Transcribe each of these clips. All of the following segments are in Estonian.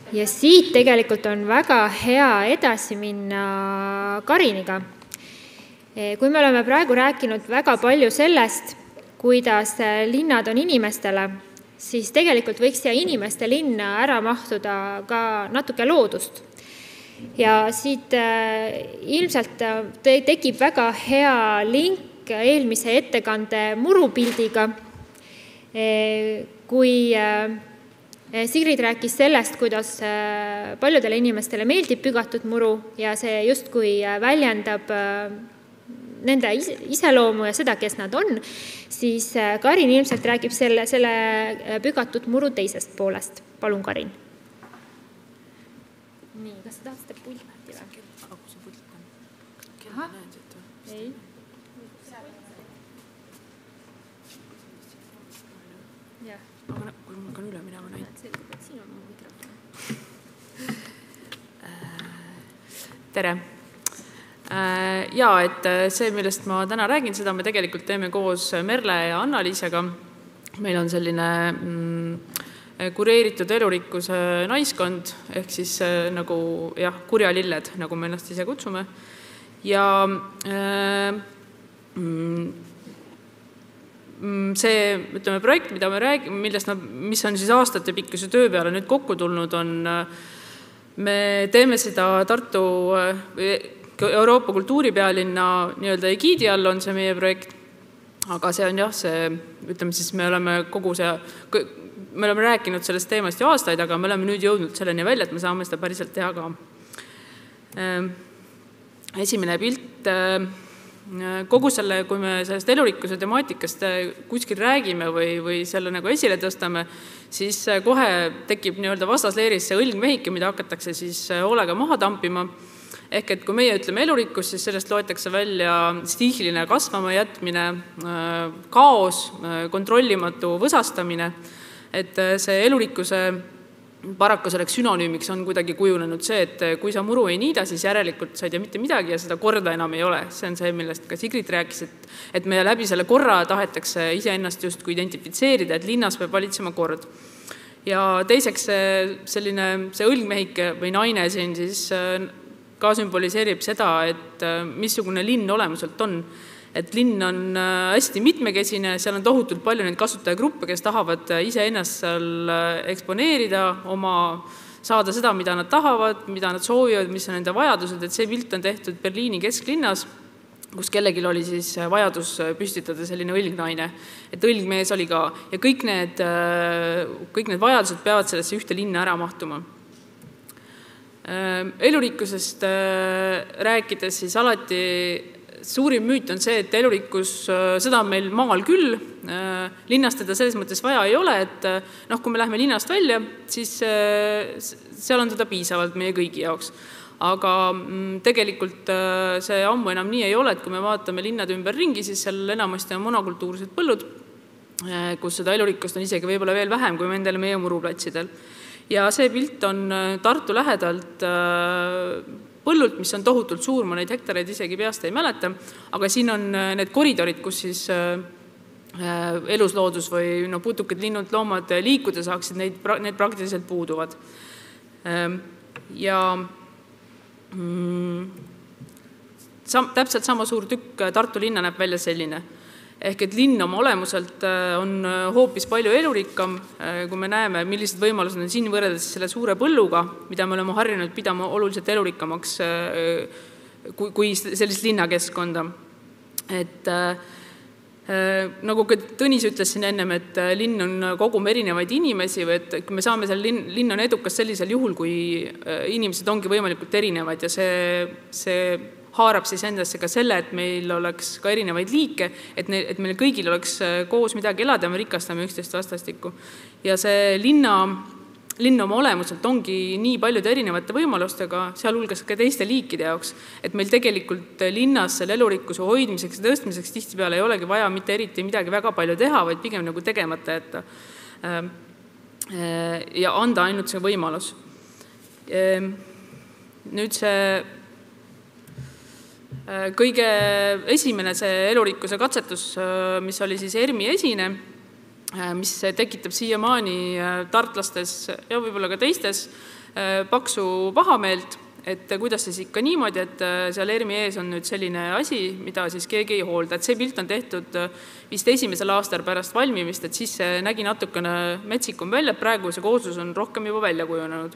Ja siit tegelikult on väga hea edasi minna Kariniga. Kui me oleme praegu rääkinud väga palju sellest, kuidas linnad on inimestele, siis tegelikult võiks siia inimeste linna ära mahtuda ka natuke loodust. Ja siit ilmselt tekib väga hea link eelmise ettekande murupildiga, kui Sigrid rääkis sellest, kuidas paljudele inimestele meeldib pügatud muru ja see justkui väljendab nende iseloomu ja seda, kes nad on, siis Karin ilmselt räägib selle pügatud muru teisest poolest. Palun, Karin. Nii, kas sa tahad seda pulti või? Aga kui sa pult on? Aha. Ei. Aga kui ma hakkan üle minema näin. Selgub, et siin on mu mikrofon. Tere! Jaa, et see, millest ma täna räägin, seda me tegelikult teeme koos Merle ja Anna-Liisega. Meil on selline kureeritud elurikkuse naiskond, ehk siis nagu kurjalilled, nagu me ennast ise kutsume. Ja see, ütleme, projekt, mida me räägime, mis on siis aastate pikkuse töö peale nüüd kokku tulnud, on, me teeme seda Tartu Euroopa kultuuripealinna nii-öelda egiidi all on see meie projekt, aga see on ütleme siis, me oleme rääkinud sellest teemast ju aastaid, aga me oleme nüüd jõudnud selleni välja, et me saame seda päriselt teha ka. Esimene pilt, kogu selle, kui me sellest elurikkuse temaatikast kuskil räägime või selle nagu esile tõstame, siis kohe tekib nii-öelda vastasleeris see õlgmehike, mida hakatakse siis hoolega maha tampima. Ehk et kui meie ütleme elurikkus, siis sellest loetakse välja stiihiline kasvama jätmine, kaos, kontrollimatu võsastamine. Et see elurikkuse paraku selleks sünonüümiks on kuidagi kujunenud see, et kui sa muru ei niida, siis järelikult sa ei tea mitte midagi ja seda korda enam ei ole. See on see, millest ka Sigrid rääkis, et meie läbi selle korra tahetakse iseennast just kui identifitseerida, et linnas peab valitsema kord. Ja teiseks see õlgmehike või naine siin siis ka sümboliseerib seda, et missugune linn olemuselt on. Et linn on hästi mitmekesine, seal on tohutult palju neid kasutajagruppe, kes tahavad ise ennast seal eksponeerida, saada seda, mida nad tahavad, mida nad soovivad, mis on nende vajadused, et see pilt on tehtud Berliini kesklinnas, kus kellegil oli siis vajadus püstitada selline õlgnaine. Et õlgmees oli ka. Ja kõik need vajadused peavad sellesse ühte linna ära mahtuma. Elurikkusest rääkides siis alati suurim müüt on see, et elurikkus, seda on meil maal küll, linnast teda selles mõttes vaja ei ole, et kui me lähme linnast välja, siis seal on teda piisavalt meie kõigi jaoks. Aga tegelikult see ammu enam nii ei ole, et kui me vaatame linnade ümber ringi, siis seal enamasti on monokultuursed põllud, kus seda elurikkust on isegi võib-olla veel vähem kui nendel meie muruplatsidel. Ja see pilt on Tartu lähedalt põllult, mis on tohutult suur, ma neid hektareid isegi peast ei mäleta, aga siin on need koridorid, kus siis elusloodus või putukad, linnud, loomad liikuda saaksid, need praktiliselt puuduvad. Ja täpselt sama suur tükk Tartu linna näeb välja selline. Ehk et linn oma olemuselt on hoopis palju elurikkam, kui me näeme, millised võimalused on siin võrreldes selle suure põlluga, mida me oleme harjunud pidama oluliselt elurikkamaks kui sellist linnakeskkonda. Et nagu Tõnis ütles siin ennem, et linn on kogum erinevaid inimesi või et kui me saame linn on edukas sellisel juhul, kui inimesed ongi võimalikult erinevad ja see haarab siis endasse ka selle, et meil oleks ka erinevaid liike, et meil kõigil oleks koos midagi elada ja me rikastame üksteist vastastikku. Ja see linn oma olemuselt ongi nii paljude erinevate võimalustega, sealhulgas ka teiste liikide jaoks, et meil tegelikult linnas selle elurikkuse hoidmiseks ja tõstmiseks tihtipeale ei olegi vaja mitte eriti midagi väga palju teha, vaid pigem nagu tegemata jätta ja anda ainult see võimalus. Nüüd see kõige esimene see elurikkuse katsetus, mis oli siis ERMi esine, mis tekitab siiamaani tartlastes ja võib-olla ka teistes paksu pahameelt, et kuidas siis ikka niimoodi, et seal ERMi ees on nüüd selline asi, mida siis keegi ei hoolda. Et see pilt on tehtud vist esimesel aastal pärast valmimist, et siis see nägi natukene metsikum välja, et praegu see kooslus on rohkem juba välja kujunenud.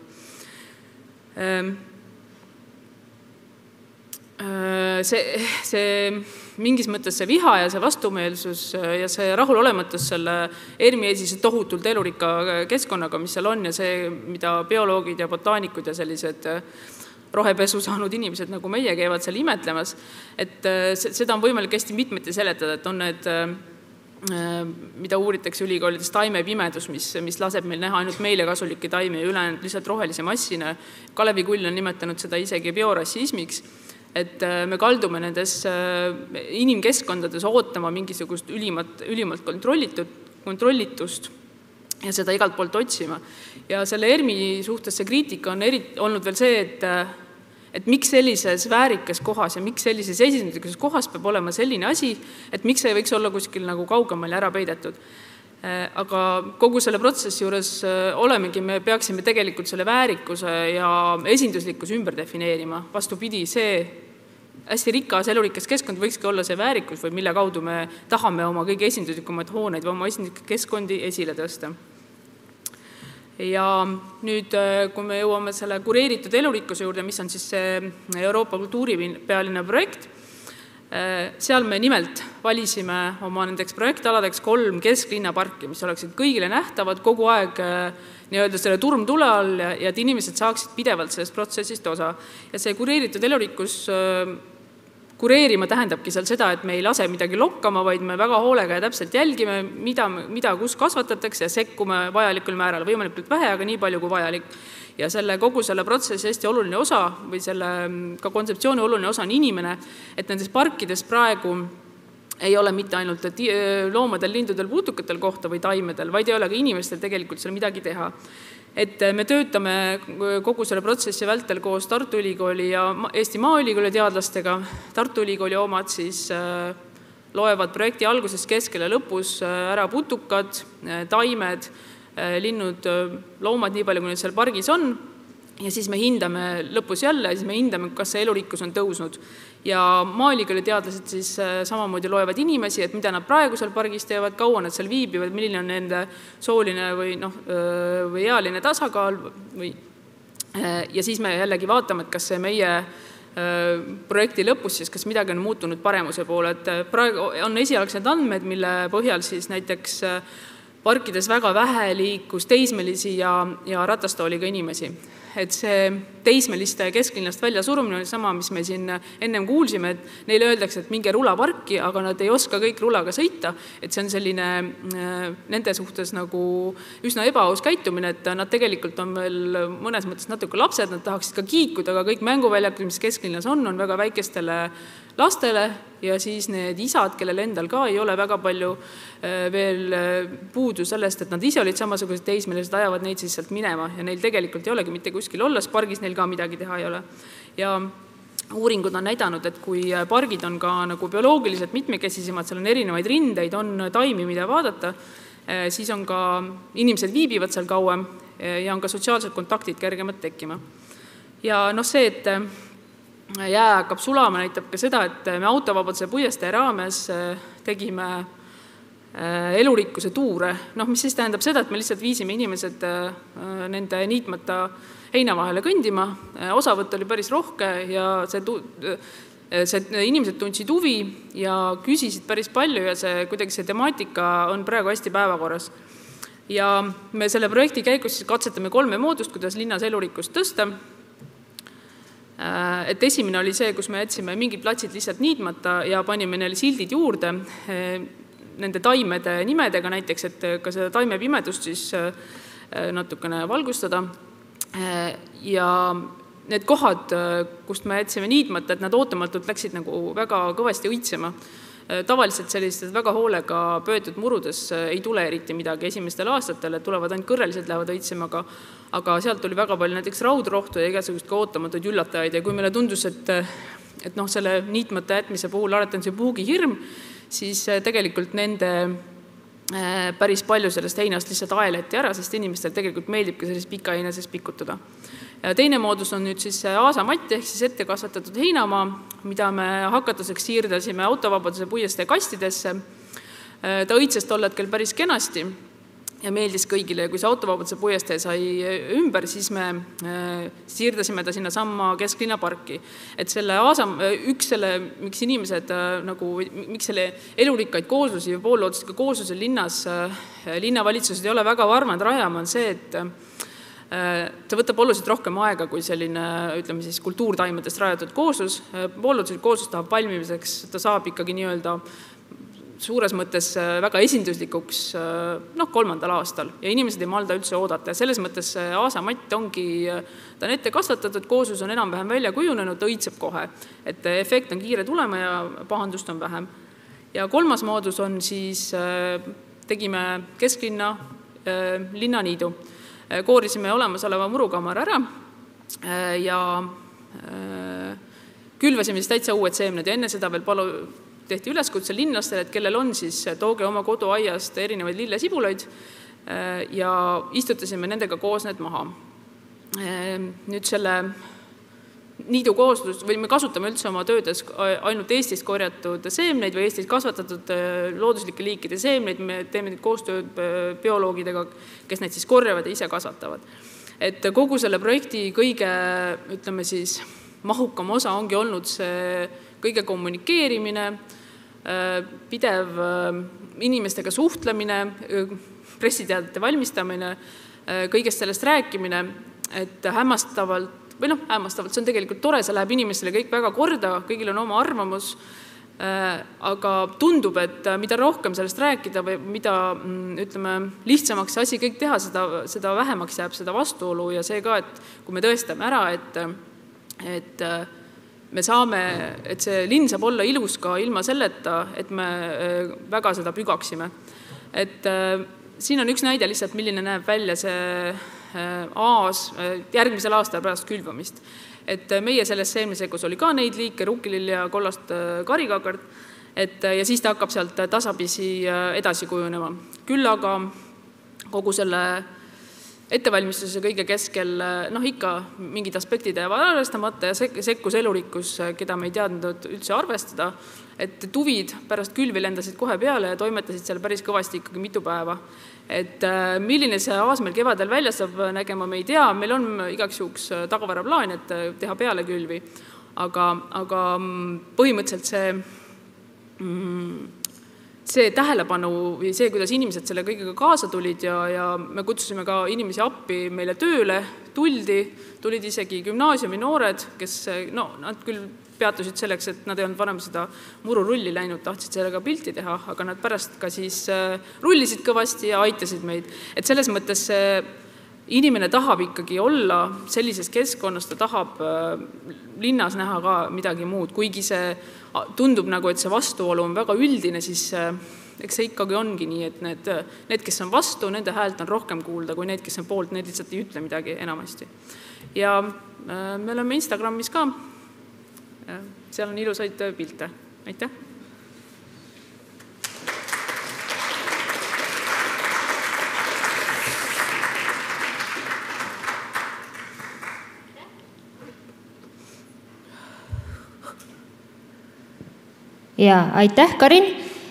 See mingis mõttes see viha ja see vastumeelsus ja see rahulolematus selle ERMi ees tohutult elurikka keskkonnaga, mis seal on ja see, mida bioloogid ja botaanikud ja sellised rohepesu saanud inimesed nagu meie käivad seal imetlemas, et seda on võimalik hästi mitmeti seletada, et on need, mida uuritakse ülikoolides, taimepimedus, mis laseb meil näha ainult meile kasulikke taimi ja ülejäänud lihtsalt rohelise massina. Kalevi Kull on nimetanud seda isegi biorassismiks, et me kaldume nendes inimkeskkondades ootama mingisugust ülimalt kontrollitust ja seda igalt poolt otsima. Ja selle ERMi suhtes see kriitika on olnud veel see, et miks sellises väärikas kohas ja miks sellises esinduslikus kohas peab olema selline asi, et miks see võiks olla kuskil nagu kaugemal ja ära peidetud. Aga kogu selle protsessi juures olemegi, me peaksime tegelikult selle väärikuse ja esinduslikkuse ümber defineerima. Vastupidi, see hästi rikas elurikas keskkond võikski olla see väärikus või mille kaudu me tahame oma kõige esinduslikumaid hooneid või oma esinduslikke keskkondi esile tõsta. Ja nüüd, kui me jõuame selle kureeritud elurikkuse juurde, mis on siis see Euroopa kultuuripealinna projekt, seal me nimelt valisime oma nendeks projektaladeks 3 kesklinnaparki, mis oleksid kõigile nähtavad kogu aeg nii-öelda selle turmtule all ja et inimesed saaksid pidevalt sellest protsessist osa. Ja see kureeritud elurikkus kureerima tähendabki seal seda, et me ei lase midagi lokkama, vaid me väga hoolega ja täpselt jälgime, mida kus kasvatatakse ja sekkume vajalikul määral, võimalikult vähe, aga nii palju kui vajalik. Ja kogu selle protsessi hästi oluline osa või selle ka kontseptsiooni oluline osa on inimene, et nendes parkides praegu ei ole mitte ainult loomadel, lindudel, puutukatel kohta või taimedel, vaid ei ole ka inimestel tegelikult seal midagi teha. Et me töötame kogu selle protsessi vältel koos Tartu Ülikooli ja Eesti Maaülikooli teadlastega. Tartu Ülikooli omad siis loevad projekti alguses, keskel ja lõpus ära putukad, taimed, linnud, loomad, nii palju kui need seal pargis on. Ja siis me hindame lõpus jälle, siis me hindame, kas see elurikkus on tõusnud. Ja Maaülikooli teadlased siis samamoodi loevad inimesi, et mida nad praegu seal pargis teevad, kaua nad seal viibivad, milline on nende sooline või ealine tasakaal. Ja siis me jällegi vaatame, et kas see meie projekti lõpus, siis kas midagi on muutunud paremuse poole. Et praegu on esialgsed andmed, mille põhjal siis näiteks parkides väga vähe liikus teismelisi ja ratastooliga inimesi. Et see teismeliste kesklinnast välja surumine oli sama, mis me siin ennem kuulsime, et neile öeldakse, et minge rulaparki, aga nad ei oska kõik rulaga sõita, et see on selline nende suhtes nagu üsna ebaaus käitumine, et nad tegelikult on veel mõnes mõttes natuke lapsed, nad tahaksid ka kiikuda, aga kõik mänguväljakud, mis kesklinnas on väga väikestele lastele ja siis need isad, kellel endal ka ei ole väga palju veel puudu sellest, et nad ise olid samasugused teismelised, ajavad neid siis sealt minema ja neil tegelikult ei olegi mitte kuskil olla, pargis neil ka midagi teha ei ole. Ja uuringud on näidanud, et kui pargid on ka nagu bioloogiliselt mitmekesisemad, seal on erinevaid rindeid, on taimi, mida vaadata, siis on ka inimesed viibivad seal kauem ja on ka sotsiaalsed kontaktid kergemad tekkima. Ja see, et jää hakkab sulama, näitab ka seda, et me autovabaduse puiestee raames tegime elurikkuse tuure, mis siis tähendab seda, et me lihtsalt viisime inimesed nende niitmata heina vahele kõndima, osavõtt oli päris rohke ja inimesed tundsid huvi ja küsisid päris palju ja kuidagi see temaatika on praegu hästi päevakorras. Ja me selle projekti käigus katsetame 3 moodust, kuidas linnas elurikkust tõsta. Et esimene oli see, kus me jätsime mingid platsid lihtsalt niitmata ja panime neile sildid juurde nende taimede nimedega näiteks, et ka seda taimepimedust siis natukene valgustada. Ja need kohad, kust me jätsime niitmata, et nad ootamatult läksid nagu väga kõvasti õitsema. Tavaliselt sellised väga hoolega pöötud murudes ei tule eriti midagi esimestel aastatel, et tulevad ainult kõrreliselt lähevad õitsema, aga sealt tuli väga palju näiteks raudrohtu ja igasugust ka ootamatuid üllatajaid ja kui meile tundus, et selle niitmata jätmise puhul alati on see puugihirm, siis tegelikult nende päris palju sellest heinast lihtsalt aeleti ära, sest inimestel tegelikult meeldib ka sellist pika heina sees pikutada. Ja teine moodus on nüüd siis aasamatti ehk siis ette kasvatatud heinamaa, mida me hakatuseks siirdasime Autovabaduse puiestee kastidesse. Ta õitses tol hetkel päris kenasti ja meeldis kõigile. Kui see Autovabaduse puiestee sai ümber, siis me siirdasime ta sinna samma Kesklinna parki. Et selle miks inimesed, miks selle elurikkaid kooslusi või poolloodusega kooslusel linnavalitsused ei ole väga varmad rajama, on see, et ta võtab oluliselt rohkem aega kui selline, ütleme siis, kultuurtaimadest rajatud kooslus. Poollooduslik kooslus tahab valmimiseks, ta saab ikkagi nii-öelda suures mõttes väga esinduslikuks 3. aastal ja inimesed ei malda üldse oodata. Ja selles mõttes aasamatt ongi, ta on ette kasvatatud, kooslus on enam-vähem välja kujunenud, ta õitseb kohe. Et efekt on kiire tulema ja pahandust on vähem. Ja 3. moodus on siis, tegime Kesklinna linnaniidu. Koorisime olemasoleva murukaamara ära ja külvasime siis täitsa uued seemned ja enne seda veel tehti üleskutse linnlastele, et kellel on, siis tooge oma koduaiast erinevaid lillesibulaid ja istutasime nendega koos need maha. Nüüd selle niidu kooslus, või me kasutame üldse oma töödes ainult Eestist korjatud seemneid või Eestis kasvatatud looduslike liikide seemneid, me teeme koostööd bioloogidega, kes neid siis korjavad ja ise kasvatavad. Et kogu selle projekti kõige, ütleme siis, mahukam osa ongi olnud see kõige kommunikeerimine, pidev inimestega suhtlemine, pressiteadete valmistamine, kõigest sellest rääkimine, et hämmastavalt, see on tegelikult tore, see läheb inimestele kõik väga korda, kõigil on oma arvamus, aga tundub, et mida rohkem sellest rääkida või mida, ütleme, lihtsamaks asi kõik teha, seda vähemaks jääb seda vastuolu ja see ka, et kui me tõestame ära, et me saame, et see linn saab olla ilus ka ilma selleta, et me väga seda pügaksime. Et siin on üks näide lihtsalt, milline näeb välja see aas järgmisel aastal pärast külvamist. Et meie selles seemnesekus oli ka neid liike, rukkilill ja kollast karikakard, ja siis ta hakkab sealt tasapisi edasi kujunema. Küll aga kogu selle ettevalmistuse kõige keskel ikka mingid aspektid jäävad arvestamata ja sekkus elurikkus, keda me ei teadnud üldse arvestada, et tuvid pärast külvi lendasid kohe peale ja toimetasid seal päris kõvasti ikkagi mitu päeva. Et milline see aas meil kevadel välja saab nägema, me ei tea, meil on igaks juhuks tagavara plaan, et teha peale külvi, aga põhimõtteliselt see tähelepanu või see, kuidas inimesed selle kõigega kaasa tulid ja me kutsusime ka inimesi appi meile tööle, tulid isegi gümnaasiumi noored, kes nad küll peatusid selleks, et nad ei olnud varem seda mururulli läinud, tahtsid sellega pilti teha, aga nad pärast ka siis rullisid kõvasti ja aitasid meid. Et selles mõttes inimene tahab ikkagi olla sellises keskkonnas, ta tahab linnas näha ka midagi muud, kuigi see tundub nagu, et see vastuolu on väga üldine, siis eks see ikkagi ongi nii, et need, kes on vastu, nende häält on rohkem kuulda, kui need, kes on poolt, need lihtsalt ei ütle midagi enamasti. Ja me oleme Instagramis ka, seal on ilusaid pilte. Aitäh! Ja aitäh, Karin!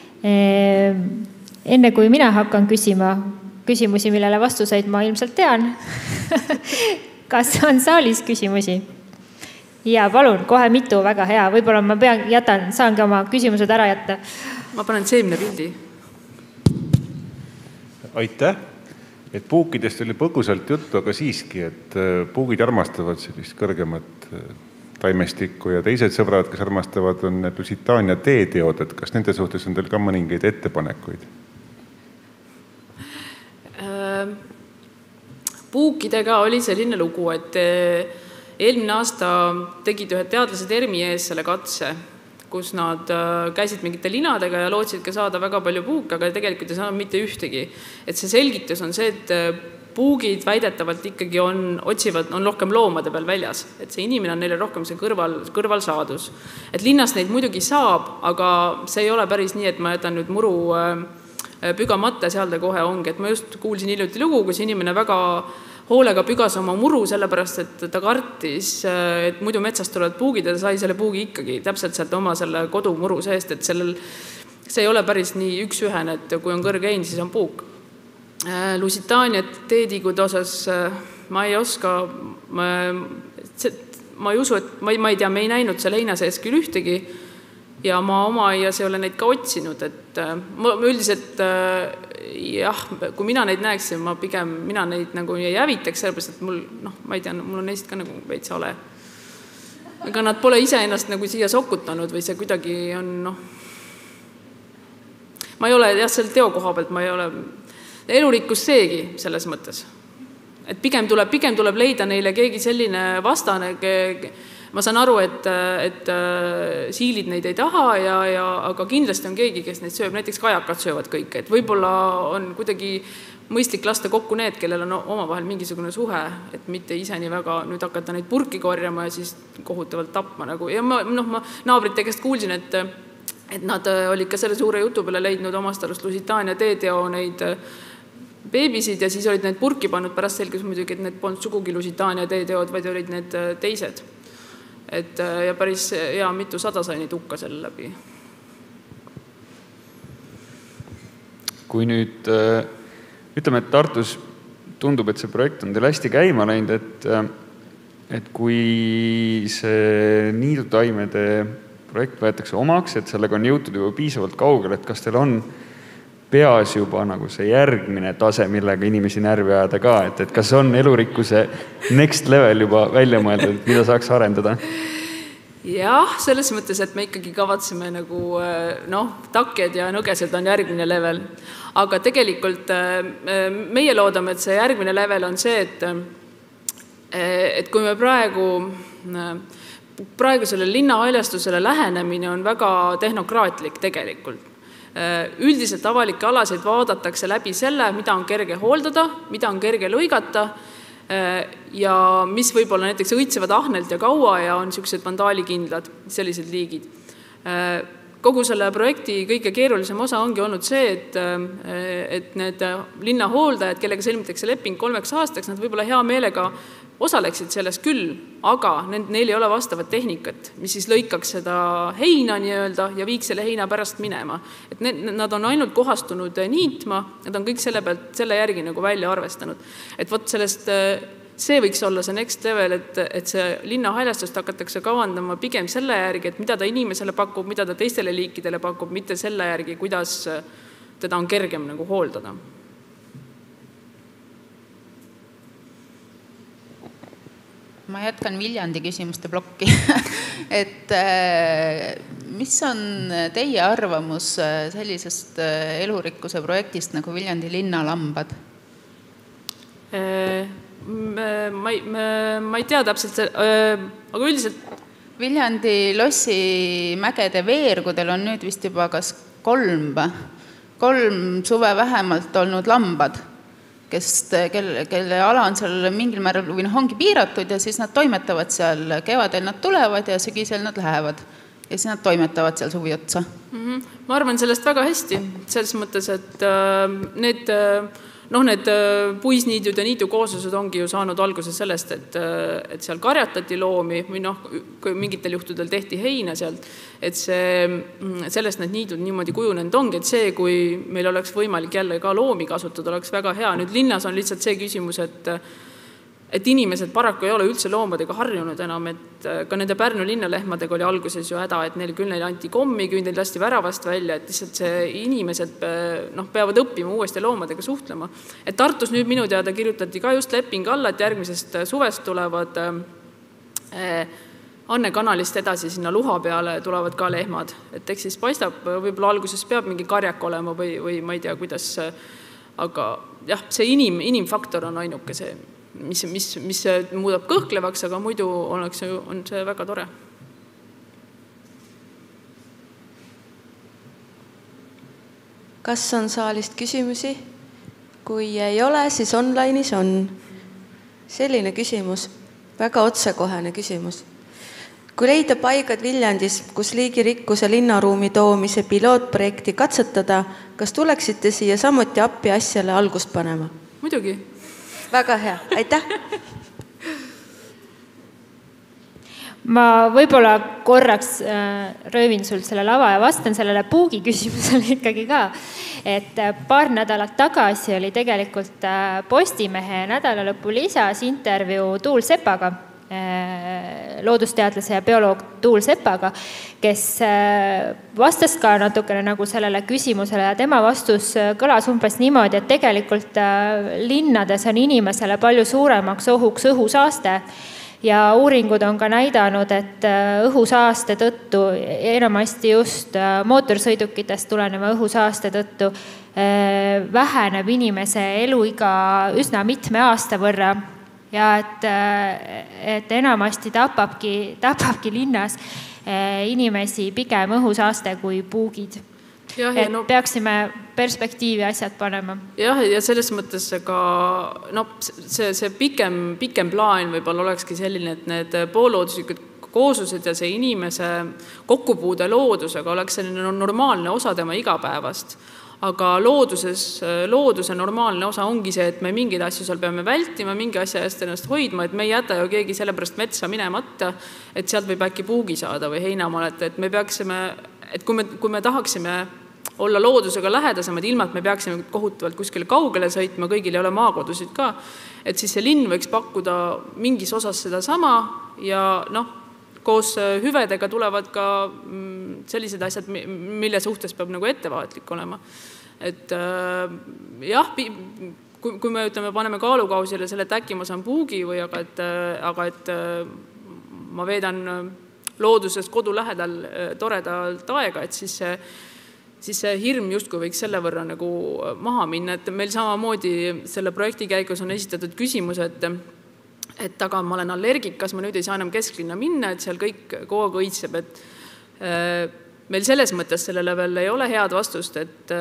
Enne kui mina hakkan küsima küsimusi, millele vastuseid ma ilmselt tean, kas on saalis küsimusi? Ja palun, kohe mitu, väga hea. Võib-olla ma saangi oma küsimused ära jätta. Ma panen seemne pildi. Aitäh! Et puukidest oli põgusalt juttu, aga siiski, et puugid armastavad sellist kõrgemat taimestikku ja teised sõbrad, kes armastavad, on Lusitaania teeteod, et kas nende suhtes on teil ka mõningaid ettepanekuid? Puukidega oli selline lugu, et eelmine aasta tegid ühed teadlased ERMi ees selle katse, kus nad käisid mingite linadega ja lootsid ka saada väga palju puuke, aga tegelikult ei saanud mitte ühtegi. Et see selgitus on see, et puugid väidetavalt ikkagi on rohkem loomade peal väljas, et see inimene on neile rohkem see kõrvalsaadus. Et linnas neid muidugi saab, aga see ei ole päris nii, et ma jätan nüüd pügamata, seal ta kohe ongi. Et ma just kuulsin hiljuti lugu, kus inimene väga hoolega pügas oma muru, sellepärast, et ta kartis, et muidu metsast tulevad puugid ja ta sai selle puugi ikkagi täpselt sealt oma selle kodumuru seest, et see ei ole päris nii üks-ühene, et kui on kõrge hein, siis on puuk. Lusitaania teedikude osas ma ei oska, ma ei usu, et ma ei tea, me ei näinud selle heina sees küll ühtegi ja ma oma aias ei ole neid ka otsinud, et ma üldiselt jah, kui mina neid näeksin, mina neid nagu ei hävitaks, sellepärast, et mul, ma ei tea, mul on neist ka nagu veits ole. Ega nad pole ise ennast nagu siia sokutanud või see kuidagi on, ma ei ole jah, selle teo koha pealt, ma ei ole elurikkus seegi selles mõttes. Et pigem tuleb leida neile keegi selline vastane, ma saan aru, et siilid neid ei taha, aga kindlasti on keegi, kes neid sööb, näiteks kajakad söövad kõik, et võib-olla on kuidagi mõistlik lasta kokku need, kellel on omavahel mingisugune suhe, et mitte ise nii väga nüüd hakata neid purki korjama ja siis kohutavalt tapma nagu. Ja ma naabrite käest kuulsin, et nad olid ka selle suure jutu peale leidnud omast arust Lusitaania teeteo neid beebisid ja siis olid need purki pannud, pärast selges muidugi, et need polnud sugugi Lusitaania teeteod, vaid olid need teised. Ja päris hea mitu sada sai neid hukka selle läbi. Kui nüüd ütleme, et Tartus tundub, et see projekt on teil hästi käima läinud, et kui see niidutaimede projekt võetakse omaks, et sellega on jõutud juba piisavalt kaugele, et kas teil on peas juba nagu see järgmine tase, millega inimesi närvi ajada ka, et kas on elurikkuse next level juba välja mõeldud, mida saaks arendada? Jah, selles mõttes, et me ikkagi kavatseme nagu, takked ja nõgesed on järgmine level. Aga tegelikult meie loodame, et see järgmine level on see, et kui me praegu selle linnahaljastusele lähenemine on väga tehnokraatlik tegelikult. Üldiselt avalikke alasid vaadatakse läbi selle, mida on kerge hooldada, mida on kerge lõigata ja mis võib-olla näiteks õitsevad ahnelt ja kaua ja on niisugused vandaalikindlad, sellised liigid. Kogu selle projekti kõige keerulisem osa ongi olnud see, et need linnahooldajad, kellega sõlmitakse leping 3 aastaks, nad võib-olla hea meelega osaleksid selles küll, aga neil ei ole vastavat tehnikat, mis siis lõikaks seda heina nii-öelda ja viiks selle heina pärast minema. Et nad on ainult kohastunud niitma, nad on kõik selle järgi nagu välja arvestanud. Et võt sellest, see võiks olla see next level, et see linnahaljastust hakatakse kavandama pigem selle järgi, et mida ta inimesele pakub, mida ta teistele liikidele pakub, mitte selle järgi, kuidas teda on kergem nagu hooldada. Ma jätkan Viljandi küsimuste plokki. Et mis on teie arvamus sellisest elurikkuse projektist nagu Viljandi linnalambad? Ma ei tea täpselt, aga üldiselt Viljandi lossi mägede veergudel on nüüd vist juba kas 3 suve vähemalt olnud lambad, kelle ala on seal mingil määral või ongi piiratud ja siis nad toimetavad seal, kevadel nad tulevad ja sügisel nad lähevad ja siis nad toimetavad seal suvi otsa. Ma arvan sellest väga hästi, selles mõttes, et need puisniidud ja niidukooslused ongi ju saanud alguse sellest, et seal karjatati loomi või kui mingitel juhtudel tehti heina sealt, et sellest need niidud niimoodi kujunenud ongi, et see, kui meil oleks võimalik jälle ka loomi kasutada, oleks väga hea. Nüüd linnas on lihtsalt see küsimus, et inimesed paraku ei ole üldse loomadega harjunud enam, et ka nende Pärnu linnalehmadega oli alguses ju häda, et neile anti kommi, kui neil lasti väravast välja, et lihtsalt see inimesed peavad õppima uuesti loomadega suhtlema. Et Tartus nüüd minu teada kirjutati ka just leping alla, et järgmisest suvest tulevad Anne kanalist edasi sinna Luha peale tulevad ka lehmad. Et eks siis paistab, võib-olla alguses peab mingi karjak olema või ma ei tea, kuidas, aga jah, see inimfaktor on ainuke see, mis muudab kõhklevaks, aga muidu on see väga tore. Kas on saalist küsimusi? Kui ei ole, siis online'is on selline küsimus, väga otsekohene küsimus. Kui leida paigad Viljandis, kus liigirikkuse linnaruumi toomise pilootprojekti katsetada, kas tuleksite siia samuti appi asjale algust panema? Muidugi. Väga hea, aitäh! Ma võib-olla korraks röövin sul selle lava ja vastan sellele puugi küsimusele ikkagi ka. Et paar nädalat tagasi oli tegelikult Postimehe nädalalõpu lisas intervjuu Tuul Sepaga, loodusteadlase ja bioloog Tuul Sepaga, kes vastas ka natukene nagu sellele küsimusele ja tema vastus kõlas umbes niimoodi, et tegelikult linnades on inimesele palju suuremaks ohuks õhusaaste. Ja uuringud on ka näidanud, et õhusaaste tõttu, enamasti just mootorsõidukitest tuleneva õhusaaste tõttu, väheneb inimese eluiga üsna mitme aasta võrra ja et enamasti tapabki linnas inimesi pigem õhusaaste kui puugid. Peaksime perspektiivi asjad panema. Jah, ja selles mõttes ka see pikem plaan võib-olla olekski selline, et need poollooduslikud kooslused ja see inimese kokkupuude loodusega oleks selline normaalne osa tema igapäevast. Aga looduse normaalne osa ongi see, et me mingeid asju seal peame vältima, mingi asja eest ennast hoidma, et me ei jäta ju keegi sellepärast metsa minemata, et sealt võib äkki puugi saada või heinamalet, et me peaksime, et kui me tahaksime olla loodusega lähedasemad, ilma, et me peaksime kohutavalt kuskile kaugele sõitma, kõigil ei ole maakodusid ka, et siis see linn võiks pakkuda mingis osas seda sama ja koos hüvedega tulevad ka sellised asjad, mille suhtes peab nagu ettevaatlik olema. Et jah, kui me paneme kaalukausile selle, et äkki ma saan puugi või aga et ma veedan looduses kodu lähedal toredalt aega, et siis see hirm justkui võiks selle võrra nagu maha minna, et meil samamoodi selle projekti käigus on esitatud küsimus, et aga ma olen allergik, kas ma nüüd ei saa enam kesklinna minna, et seal kõik kogu aeg õitseb, et meil selles mõttes sellele veel ei ole head vastust,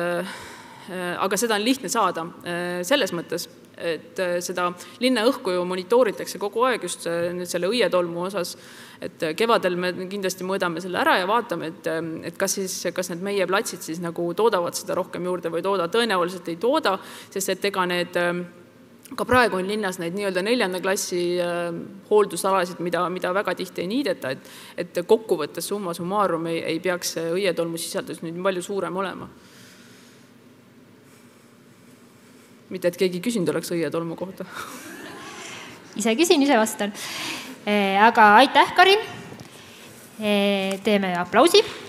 aga seda on lihtne saada selles mõttes, et seda linna õhku ju monitooritakse kogu aeg just selle õietolmu osas, et kevadel me kindlasti mõõdame selle ära ja vaatame, et kas need meie platsid siis nagu toodavad seda rohkem juurde või tõenäoliselt ei tooda, sest et ega need ka praegu on linnas neid nii-öelda 4. klassi hooldusalasid, mida väga tihti ei niideta, et kokkuvõttes summa summarum ei peaks õietolmu sisaldus nüüd palju suurem olema. Mitte, et keegi küsinud oleks õietolmu kohta. Ise küsin, ise vastan. Aga aitäh, Karin. Teeme aplausi.